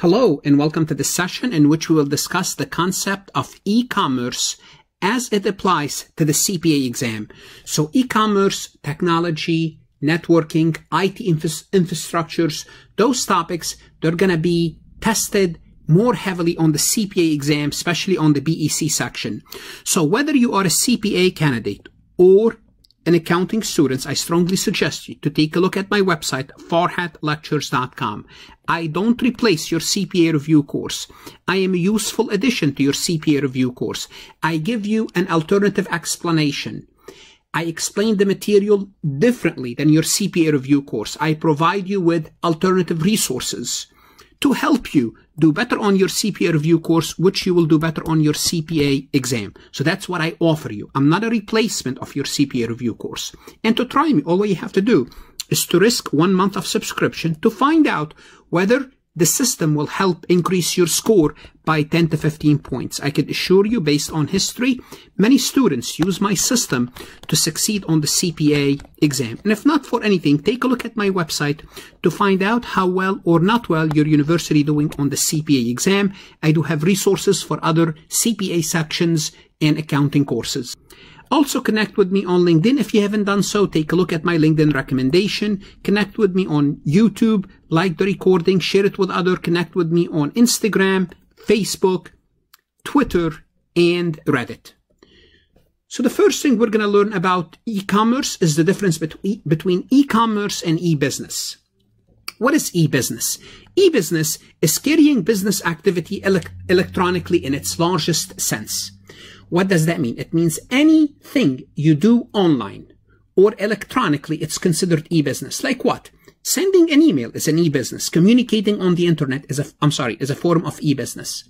Hello and welcome to this session in which we will discuss the concept of e-commerce as it applies to the CPA exam. So e-commerce, technology, networking, IT infrastructures, those topics, they're going to be tested more heavily on the CPA exam, especially on the BEC section. So whether you are a CPA candidate or an accounting student, I strongly suggest you to take a look at my website, farhatlectures.com. I don't replace your CPA review course. I am a useful addition to your CPA review course. I give you an alternative explanation. I explain the material differently than your CPA review course. I provide you with alternative resources to help you do better on your CPA review course, which you will do better on your CPA exam. So that's what I offer you. I'm not a replacement of your CPA review course. And to try me, all you have to do is to risk 1 month of subscription to find out whether the system will help increase your score by 10 to 15 points. I can assure you, based on history, many students use my system to succeed on the CPA exam. And if not for anything, take a look at my website to find out how well or not well your university doing on the CPA exam. I do have resources for other CPA sections and accounting courses. Also connect with me on LinkedIn. If you haven't done so, take a look at my LinkedIn recommendation. Connect with me on YouTube, like the recording, share it with others. Connect with me on Instagram, Facebook, Twitter, and Reddit. So the first thing we're going to learn about e-commerce is the difference between e-commerce and e-business. What is e-business? E-business is carrying business activity electronically in its largest sense. What does that mean? It means anything you do online or electronically, it's considered e-business. Like what? Sending an email is an e-business. Communicating on the internet is a form of e-business.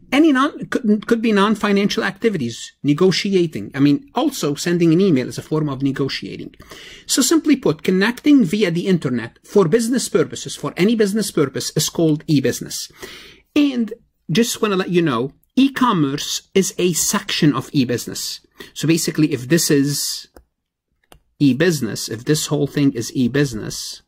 Could be non-financial activities, negotiating. Also sending an email is a form of negotiating. So simply put, connecting via the internet for business purposes, for any business purpose, is called e-business. And just want to let you know, e-commerce is a section of e-business. So basically, if this is e-business, if this whole thing is e-business,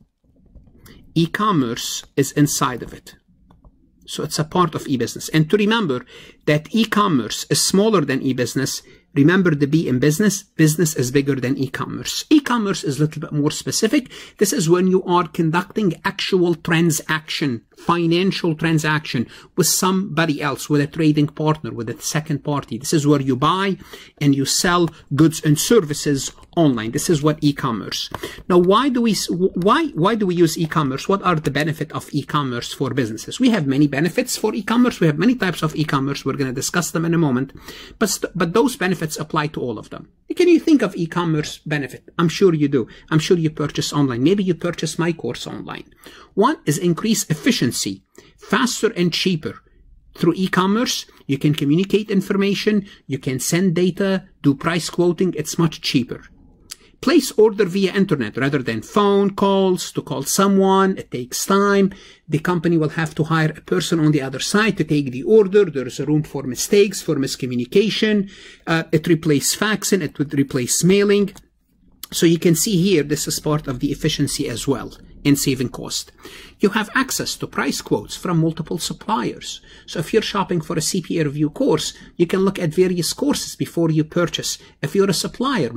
e-commerce is inside of it. So it's a part of e-business. And to remember that e-commerce is smaller than e-business, remember the B in business. Business is bigger than e-commerce. E-commerce is a little bit more specific. This is when you are conducting actual transaction, financial transaction with somebody else, with a trading partner, with a second party. This is where you buy and you sell goods and services online. This is what e-commerce. Now, why do we use e-commerce? What are the benefits of e-commerce for businesses? We have many benefits for e-commerce. We have many types of e-commerce. We're going to discuss them in a moment. But those benefits apply to all of them. Can you think of e-commerce benefit? I'm sure you do. I'm sure you purchase online. Maybe you purchase my course online. One is increase efficiency, faster and cheaper. Through e-commerce, you can communicate information, you can send data, do price quoting. It's much cheaper. Place order via internet rather than phone calls to call someone. It takes time. The company will have to hire a person on the other side to take the order. There is a room for mistakes, for miscommunication. It replaces faxing. It would replace mailing. So you can see here, this is part of the efficiency as well in saving cost. You have access to price quotes from multiple suppliers. So if you're shopping for a CPA review course, you can look at various courses before you purchase. If you're a supplier,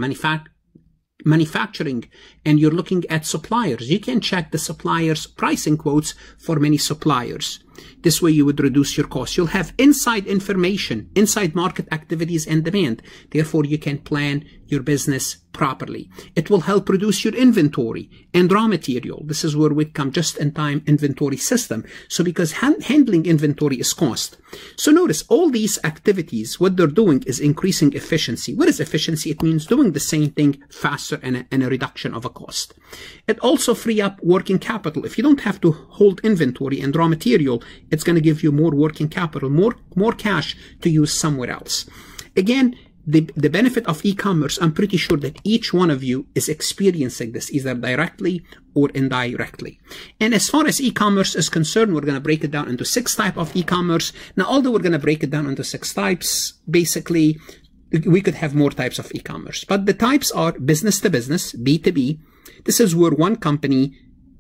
manufacturing, and you're looking at suppliers, you can check the suppliers' pricing quotes for many suppliers. This way you would reduce your costs. You'll have inside information, inside market activities and demand. Therefore, you can plan your business properly. It will help reduce your inventory and raw material. This is where we come just-in-time inventory system. So because handling inventory is cost. So notice all these activities, what they're doing is increasing efficiency. What is efficiency? It means doing the same thing faster and a reduction of a cost. It also free up working capital. If you don't have to hold inventory and raw material, it's going to give you more working capital, more cash to use somewhere else. Again, the benefit of e-commerce, I'm pretty sure that each one of you is experiencing this either directly or indirectly. And as far as e-commerce is concerned, we're going to break it down into 6 types of e-commerce. Now, although we're going to break it down into 6 types, basically, we could have more types of e-commerce. But the types are business to business, B2B. This is where one company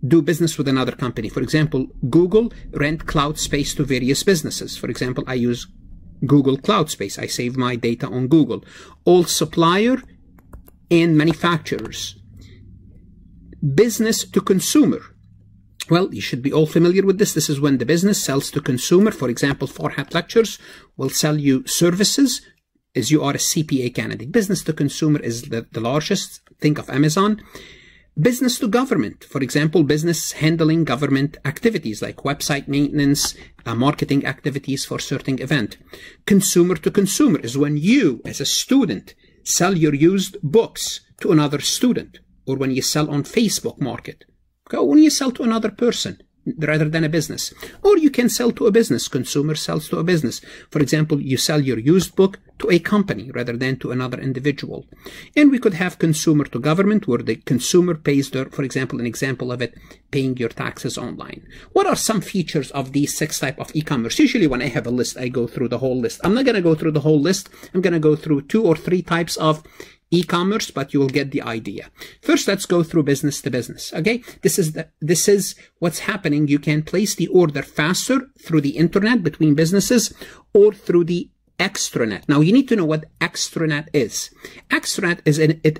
do business with another company. For example, Google rent cloud space to various businesses. For example, I use Google Cloud Space. I save my data on Google. All supplier and manufacturers. Business to consumer. Well, you should be all familiar with this. This is when the business sells to consumer. For example, Farhat Lectures will sell you services as you are a CPA candidate. Business to consumer is the largest. Think of Amazon. Business to government. For example, business handling government activities like website maintenance, marketing activities for certain event. Consumer to consumer is when you, as a student, sell your used books to another student, or when you sell on Facebook Market. Okay, when you sell to another person rather than a business. Or you can sell to a business. Consumer sells to a business. For example, you sell your used book to a company rather than to another individual. And we could have consumer to government, where the consumer pays their, for example, an example of it, paying your taxes online. What are some features of these 6 types of e-commerce? Usually when I have a list, I go through the whole list. I'm not going to go through the whole list. I'm going to go through 2 or 3 types of e-commerce, but you will get the idea. First, let's go through business to business. Okay, this is what's happening. You can place the order faster through the internet between businesses or through the extranet. Now, you need to know what extranet is. Extranet is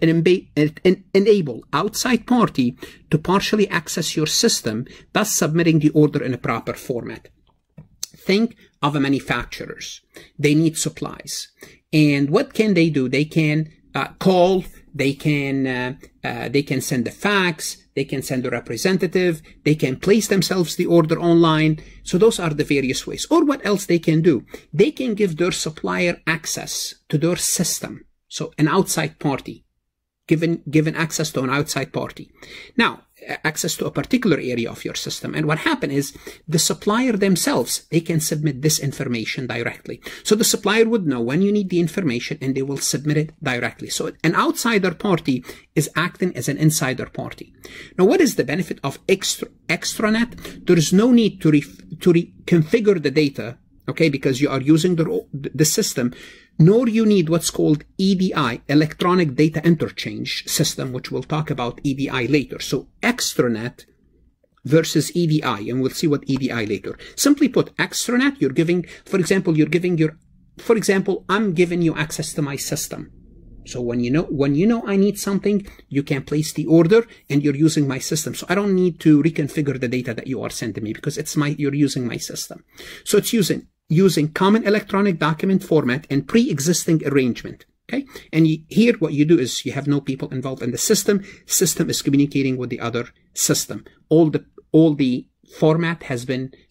an enable outside party to partially access your system, thus submitting the order in a proper format. Think of a manufacturers. They need supplies. And what can they do? They can call, they can send a fax, they can send a representative, they can place themselves the order online. So those are the various ways. Or what else they can do? They can give their supplier access to their system. So an outside party, given access to an outside party. Now, access to a particular area of your system. And what happened is the supplier themselves, they can submit this information directly. So the supplier would know when you need the information and they will submit it directly. So an outsider party is acting as an insider party. Now, what is the benefit of extranet? There is no need to reconfigure the data, okay, because you are using the system, nor you need what's called EDI, Electronic Data Interchange System, which we'll talk about EDI later. So extranet versus EDI, and we'll see what EDI later. Simply put, extranet, you're giving, for example, I'm giving you access to my system. So when you know I need something, you can place the order and you're using my system. So I don't need to reconfigure the data that you are sending me because you're using my system. So it's using common electronic document format and pre-existing arrangement. Okay. And here what you do is you have no people involved in the system. System is communicating with the other system. All the forms has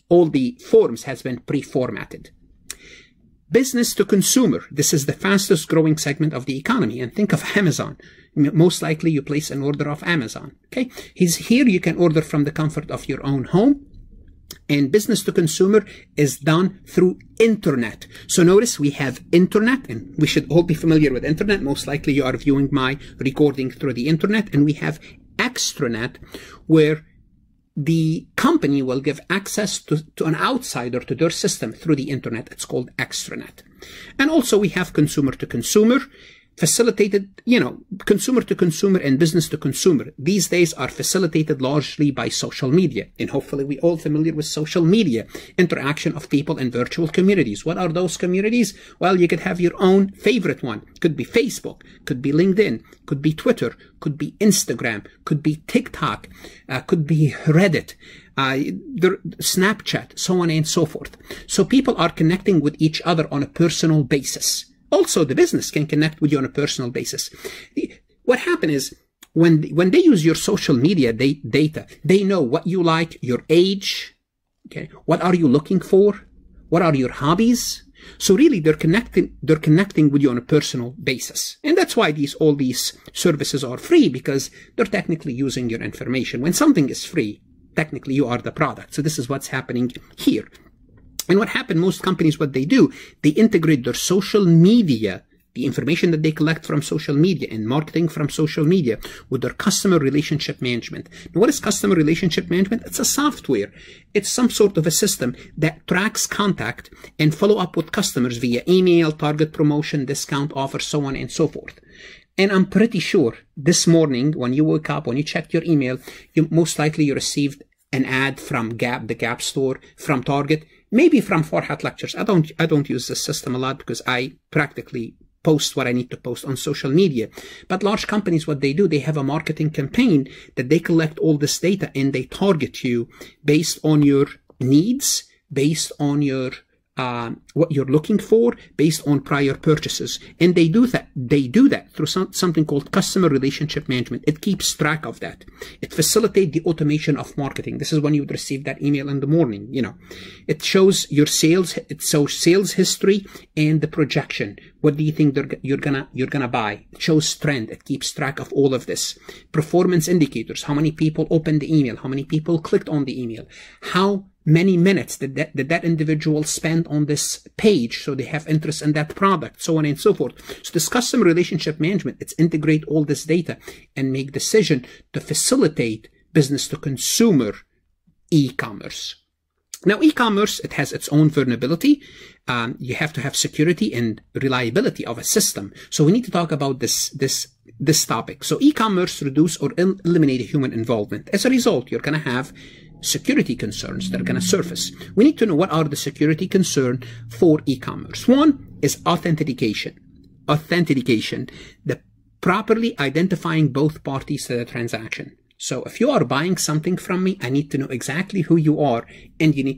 been pre-formatted. Business to consumer. This is the fastest growing segment of the economy. And think of Amazon. Most likely you place an order off Amazon. Okay. Here you can order from the comfort of your own home. And business to consumer is done through internet. So notice we have internet, and we should all be familiar with internet. Most likely you are viewing my recording through the internet. And we have extranet, where the company will give access to an outsider to their system through the internet. It's called extranet. And also we have consumer to consumer, facilitated, consumer to consumer and business to consumer. These days are facilitated largely by social media. And hopefully we all familiar with social media, interaction of people in virtual communities. What are those communities? Well, you could have your own favorite one. Could be Facebook, could be LinkedIn, could be Twitter, could be Instagram, could be TikTok, could be Reddit, Snapchat, so on and so forth. So people are connecting with each other on a personal basis. Also, the business can connect with you on a personal basis. What happens is when they use your social media data, they know what you like, your age, okay, what are you looking for, what are your hobbies. So really, they're connecting with you on a personal basis, and that's why all these services are free, because they're technically using your information. When something is free, technically you are the product. So this is what's happening here. And what happened, most companies, what they do, they integrate their social media, the information that they collect from social media and marketing from social media, with their customer relationship management. Now, what is customer relationship management? It's a software. It's some sort of a system that tracks contact and follow up with customers via email, target promotion, discount offer, so on and so forth. And I'm pretty sure this morning when you woke up, when you checked your email, most likely you received an ad from Gap, the Gap store, from Target, maybe from Farhat Lectures. I don't use this system a lot because I practically post what I need to post on social media. But large companies, what they do, they have a marketing campaign that they collect all this data and they target you based on your needs, based on your what you're looking for, based on prior purchases. And they do that through something called customer relationship management. It keeps track of that. It facilitates the automation of marketing. This is when you would receive that email in the morning. It shows your sales, it shows sales history and the projection. What do you think you're gonna buy? It shows trend. It keeps track of all of this. Performance indicators. How many people opened the email? How many people clicked on the email? How many minutes did that individual spend on this page, so they have interest in that product, so on and so forth. So this customer relationship management, it's integrate all this data and make decision to facilitate business to consumer e-commerce. Now, e-commerce, it has its own vulnerability. You have to have security and reliability of a system. So we need to talk about this topic. So e-commerce reduce or eliminate human involvement. As a result, you're going to have security concerns that are going to surface. We need to know what are the security concerns for e-commerce. One is authentication. Authentication, the properly identifying both parties to the transaction. So if you are buying something from me, I need to know exactly who you are, and you need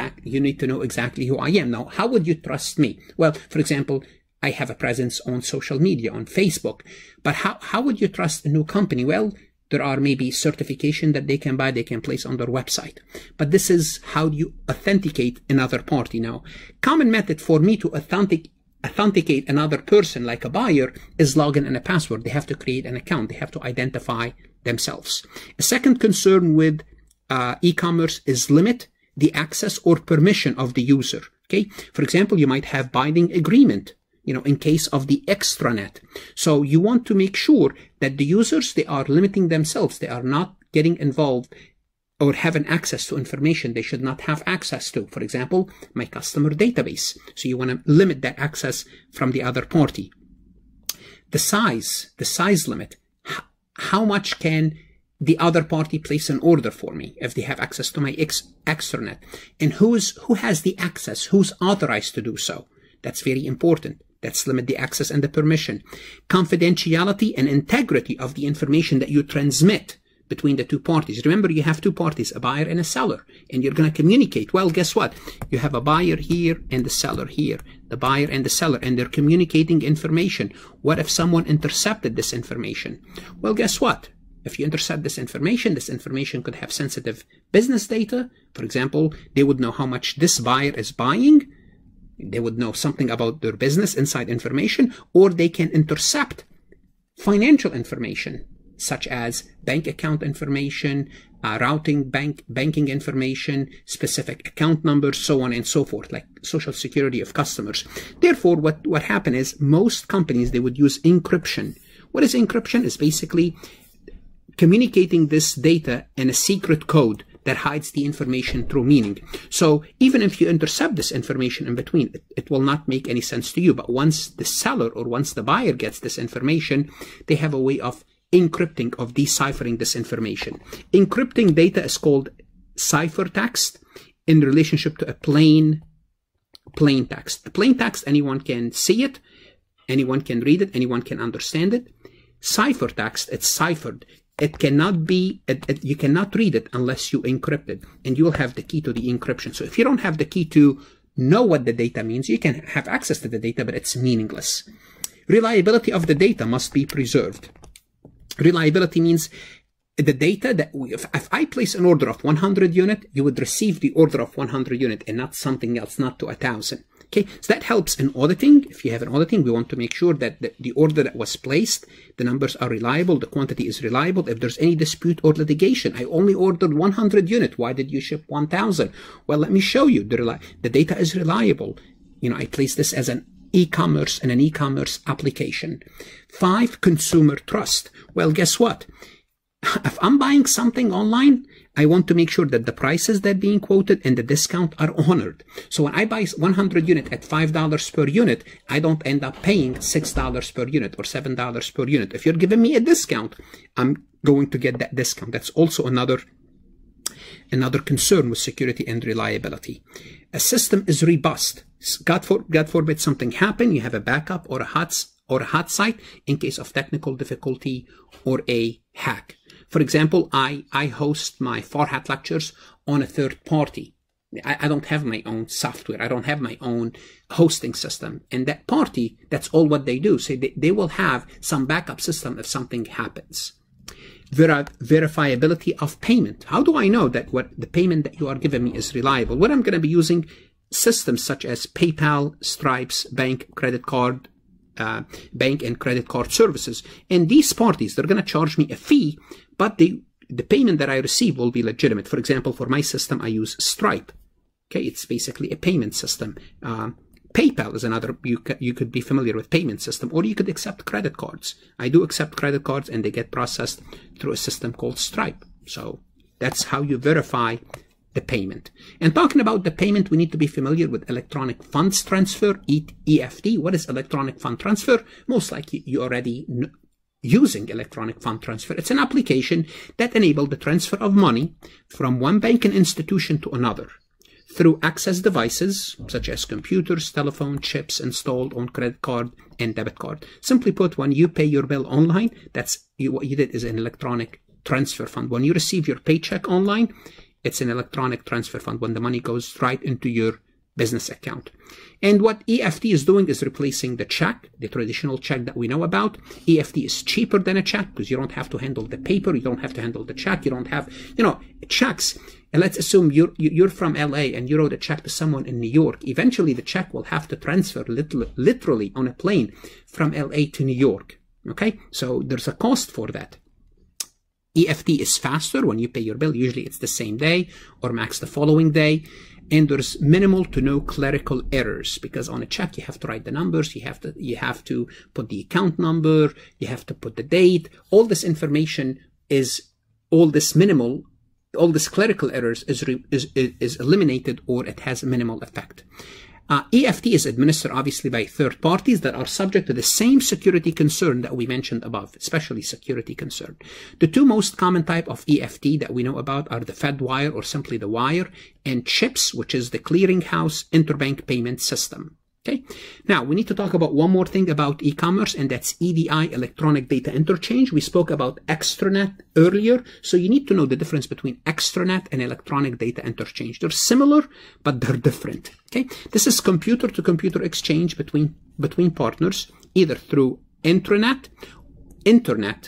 to know exactly who I am. Now, how would you trust me? Well, for example, I have a presence on social media, on Facebook, but how would you trust a new company? Well, there are maybe certification that they can buy, they can place on their website. But this is how you authenticate another party. Now, common method for me to authenticate another person, like a buyer, is login and a password. They have to create an account. They have to identify themselves. A second concern with e-commerce is limit the access or permission of the user. Okay. For example, you might have binding agreement, in case of the extranet. So you want to make sure that the users, they are limiting themselves. They are not getting involved or having access to information they should not have access to. For example, my customer database. So you want to limit that access from the other party. The size limit. How much can the other party place an order for me if they have access to my extranet? And who has the access? Who's authorized to do so? That's very important. Let's limit the access and the permission. Confidentiality and integrity of the information that you transmit between the two parties. Remember, you have two parties, a buyer and a seller, and you're going to communicate. Well, guess what? You have a buyer here and the seller here, the buyer and the seller, and they're communicating information. What if someone intercepted this information? Well, guess what? If you intercept this information could have sensitive business data. For example, they would know how much this buyer is buying. They would know something about their business, inside information, or they can intercept financial information, such as bank account information, routing banking information, specific account numbers, so on and so forth, like social security of customers. Therefore, what happened is most companies, they would use encryption. What is encryption? It's basically communicating this data in a secret code that hides the information through meaning. So even if you intercept this information in between, it will not make any sense to you. But once the seller or once the buyer gets this information, they have a way of encrypting, of deciphering this information. Encrypting data is called ciphertext in relationship to a plain text. A plain text, anyone can see it, anyone can read it, anyone can understand it. Ciphertext, it's ciphered. It cannot be, you cannot read it unless you encrypt it, and you will have the key to the encryption. So if you don't have the key to know what the data means, you can have access to the data, but it's meaningless. Reliability of the data must be preserved. Reliability means the data that if I place an order of 100 unit, you would receive the order of 100 unit and not something else, not to 1,000. Okay, so that helps in auditing. If you have an auditing, we want to make sure that the order that was placed, the numbers are reliable, the quantity is reliable. If there's any dispute or litigation, I only ordered 100 unit. Why did you ship 1,000? Well, let me show you. The data is reliable. I placed this as an e-commerce and an e-commerce application. 5, consumer trust. Well, guess what? if I'm buying something online, I want to make sure that the prices that are being quoted and the discount are honored. So when I buy 100 unit at $5 per unit, I don't end up paying $6 per unit or $7 per unit. If you're giving me a discount, I'm going to get that discount. That's also another concern with security and reliability. A system is robust. God forbid something happen, you have a backup or a hot site in case of technical difficulty or a hack. For example, I host my Farhat lectures on a third party. I don't have my own software. I don't have my own hosting system. And that party, that's all what they do. So they will have some backup system if something happens. Verifiability of payment. How do I know that what the payment that you are giving me is reliable? Well, I'm going to be using systems such as PayPal, Stripe's, bank and credit card services. And these parties, they're going to charge me a fee, but the payment that I receive will be legitimate. For example, for my system, I use Stripe. Okay, it's basically a payment system. PayPal is another, you could be familiar with payment system, or you could accept credit cards. I do accept credit cards and they get processed through a system called Stripe. So that's how you verify the payment. And talking about the payment, we need to be familiar with electronic funds transfer, EFT. What is electronic fund transfer? Most likely you already using electronic fund transfer. It's an application that enables the transfer of money from one banking institution to another through access devices such as computers, telephone, chips installed on credit card and debit card. Simply put, when you pay your bill online, what you did is an electronic transfer fund. When you receive your paycheck online, it's an electronic transfer fund when the money goes right into your business account. And what EFT is doing is replacing the check, the traditional check that we know about. EFT is cheaper than a check because you don't have to handle the paper, you don't have to handle the check, you don't have, checks. And let's assume you're from LA and you wrote a check to someone in New York. Eventually the check will have to transfer literally on a plane from LA to New York. Okay, so there's a cost for that. EFT is faster. When you pay your bill, usually it's the same day or max the following day. And there's minimal to no clerical errors, because on a check you have to write the numbers, you have to put the account number, you have to put the date. All this information all this clerical errors is eliminated, or it has a minimal effect. EFT is administered obviously by third parties that are subject to the same security concern that we mentioned above, especially security concern. The two most common type of EFT that we know about are the Fed wire, or simply the wire, and CHIPS, which is the clearinghouse interbank payment system. Okay. Now we need to talk about one more thing about e-commerce, and that's EDI, electronic data interchange. We spoke about extranet earlier, so you need to know the difference between extranet and electronic data interchange. They're similar, but they're different. Okay. This is computer to computer exchange between partners, either through internet and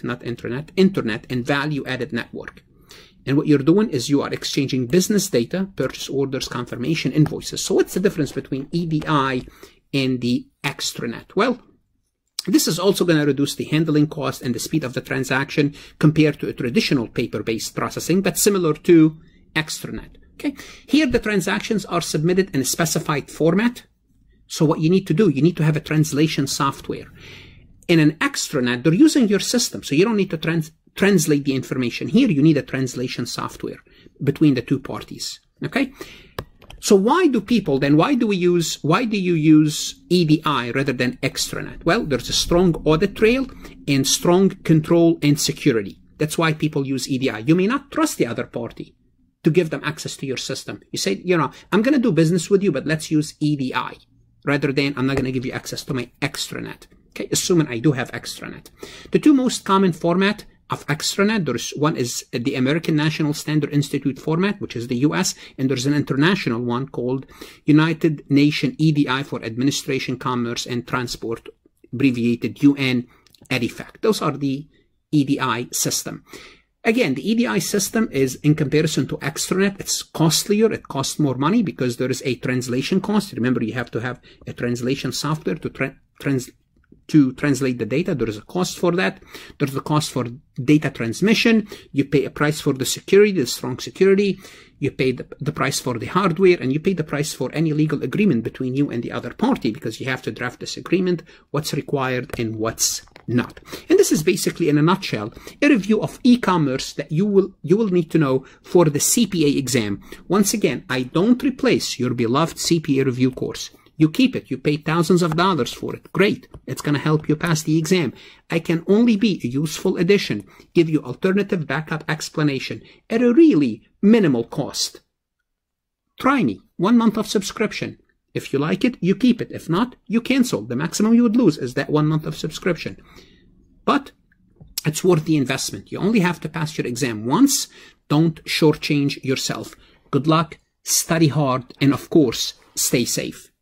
value added network. And what you're doing is you are exchanging business data, purchase orders, confirmation, invoices. So what's the difference between EDI and the extranet? Well, this is also going to reduce the handling cost and the speed of the transaction compared to a traditional paper-based processing, but similar to extranet. Okay. Here the transactions are submitted in a specified format. So what you need to do, you need to have a translation software. In an extranet, they're using your system, so you don't need to translate the information. Here you need a translation software between the two parties. Okay. So why do you use EDI rather than extranet? Well, there's a strong audit trail and strong control and security. That's why people use EDI. You may not trust the other party to give them access to your system. You say, I'm going to do business with you, but let's use EDI rather than I'm not going to give you access to my extranet. Okay, assuming I do have extranet. The two most common format of extranet, one is the American National Standard Institute format, which is the US, and there's an international one called United Nations EDI for Administration, Commerce, and Transport, abbreviated UN EDIFACT. Those are the EDI system. Again, the EDI system is, in comparison to extranet, it's costlier. It costs more money because there is a translation cost. Remember, you have to have a translation software to translate the data. There is a cost for that. There's a cost for data transmission. You pay a price for the security, the strong security. You pay the price for the hardware, and you pay the price for any legal agreement between you and the other party, because you have to draft this agreement, what's required and what's not. And this is basically, in a nutshell, a review of e-commerce that you will need to know for the CPA exam. Once again, I don't replace your beloved CPA review course. You keep it. You pay thousands of dollars for it. Great. It's going to help you pass the exam. I can only be a useful addition, give you alternative backup explanation at a really minimal cost. Try me. 1 month of subscription. If you like it, you keep it. If not, you cancel. The maximum you would lose is that 1 month of subscription. But it's worth the investment. You only have to pass your exam once. Don't shortchange yourself. Good luck, study hard, and of course, stay safe.